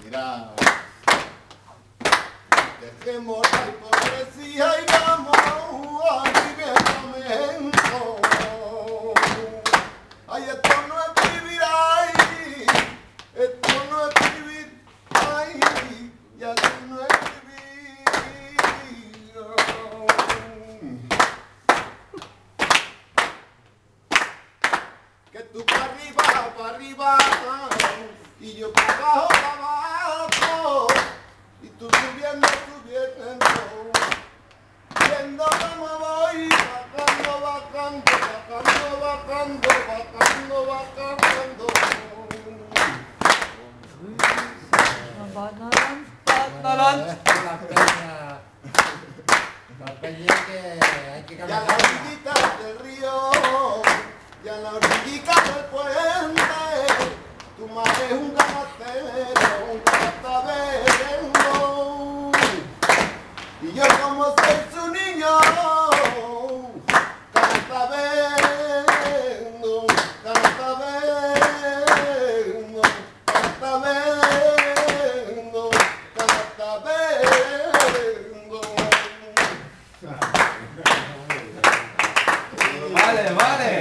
Mira, dejemos la hipocresía y vamos a divertimento. Ay, esto no es vivir, ay, esto no es vivir, ay, y así no es vivir. Que tú para arriba, y yo para abajo, y tú subiendo, viendo cómo voy, bajando. La peña que hay que Y a caminar. la orillita del río, y a la orillita del puente, tu madre es un canastero, un canastaberendo. Y yo como soy su niño, canastaberendo, canastaberendo, canastaberendo, canastaberendo. Vale, vale.